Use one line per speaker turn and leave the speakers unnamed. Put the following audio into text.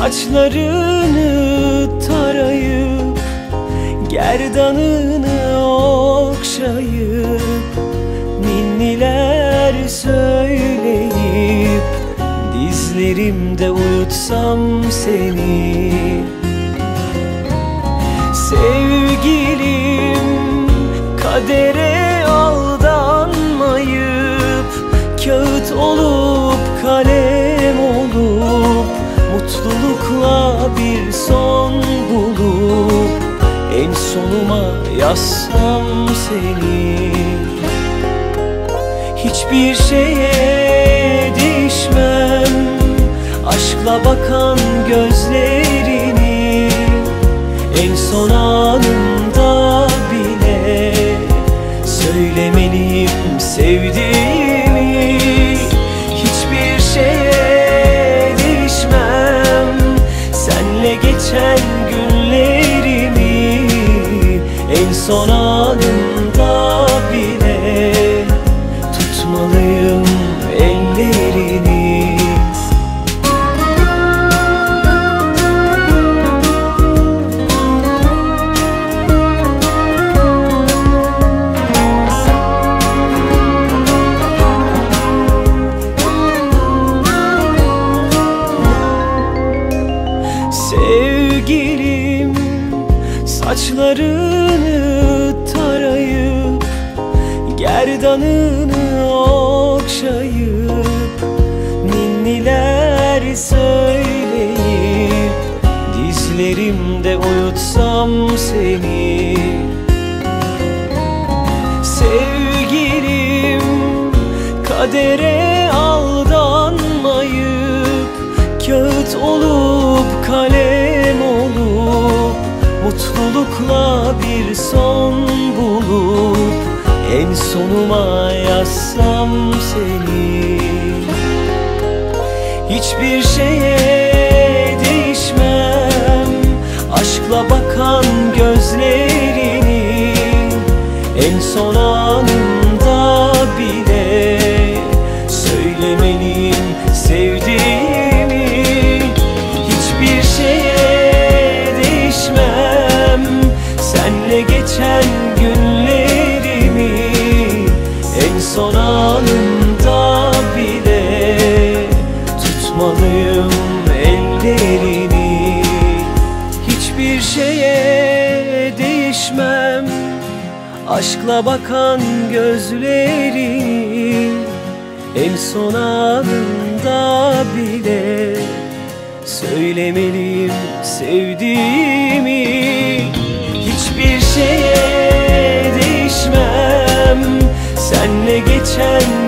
Saçlarını tarayıp gerdanını okşayıp ninniler söyleyip dizlerimde uyutsam seni. Sevgilim, kadere aldanmayıp kağıt olup kalem olup mutlulukla bir son bulup en sonuma yazsam seni. Hiçbir şeye değişmem aşkla bakan gözlerini, en son anımda bile söylemeliyim sevdiğimi. Hiçbir şeye değişmem senle geçen günlerimi, en son anımda bile tutmalıyım ellerini. Sevgilim, saçlarını tarayıp gerdanını okşayıp ninniler söyleyip dizlerimde uyutsam seni. Sevgilim, kadere aldanmayıp kağıt olup kalem olup mutlulukla bir son bulup en sonuma yazsam seni. Hiçbir şeye değişmem aşkla bakan gözlerini, en son anımda bile söylemeliyim sevdiğimi. Hiçbir şeye değişmem senle geçen günlerimi, en son anımda bile tutmalıyım ellerini. Hiçbir şeye değişmem aşkla bakan gözlerini, en son anımda bile söylemeliyim sevdiğimi. Hiçbir şeye değişmem senle geçen